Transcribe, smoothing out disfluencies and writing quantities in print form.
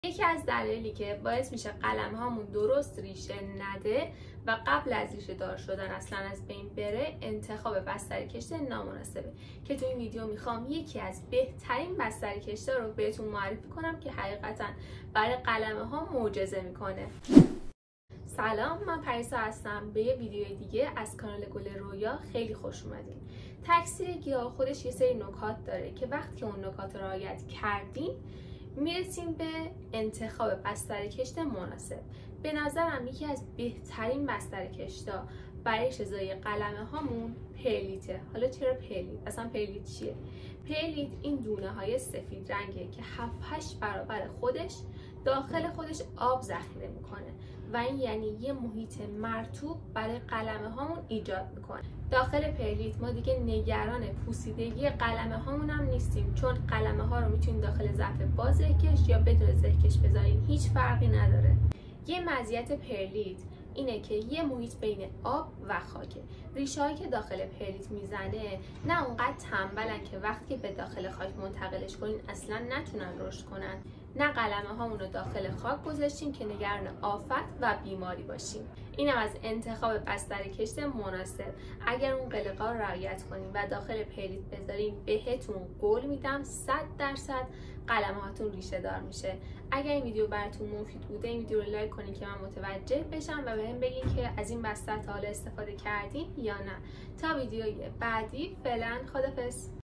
یکی از دلایلی که باعث میشه قلم هامون درست ریشه نده و قبل از ریشه دار شدن اصلا از بین بره انتخاب بستر کشت نامناسبه که تو این ویدیو میخوام یکی از بهترین بستر کشت‌ها رو بهتون معرفی کنم که حقیقتا برای قلم ها معجزه میکنه. سلام، من پریسا هستم. به یه ویدیو دیگه از کانال گل رویا خیلی خوش اومدین. تکثیر گیاه خودش یه سری نکات داره که وقتی که اون نکات رو رعایت کردین میرسیم به انتخاب بستر کشت مناسب. به نظرم یکی از بهترین بستر کشتا برای شزای قلمه هامون پرلیته. حالا چرا پرلیت؟ اصلا پرلیت چیه؟ پرلیت این دونه های سفید رنگه که 7-8 برابر خودش داخل خودش آب ذخیره میکنه و این یعنی یه محیط مرطوب برای قلمه هامون ایجاد میکنه. داخل پرلیت ما دیگه نگران پوسیدگی قلمه هامون هم نیستیم، چون قلمه ها رو میتونیم داخل ظرف با زهکش یا بدون زهکش بذاریم، هیچ فرقی نداره. یه مزیت پرلیت اینه که یه محیط بین آب و خاکه. ریشه هایی که داخل پرلیت میزنه نه اونقدر تنبلن که وقتی که به داخل خاک منتقلش کنین اصلا نتونن رشد کنن، نه قلمه هامون رو داخل خاک گذاشتیم که نگران آفت و بیماری باشیم. اینم از انتخاب بستر کشت مناسب. اگر اون قلقا رو رعایت کنیم و داخل پرلیت بذاریم بهتون قول میدم 100% قلمه هاتون ریشه دار میشه. اگر این ویدیو براتون مفید بوده این ویدیو رو لایک کنین که من متوجه بشم و بهم بگین که از این بستر تا حالا استفاده کردین یا نه. تا ویدیوی بعدی، فعلا خدافظ.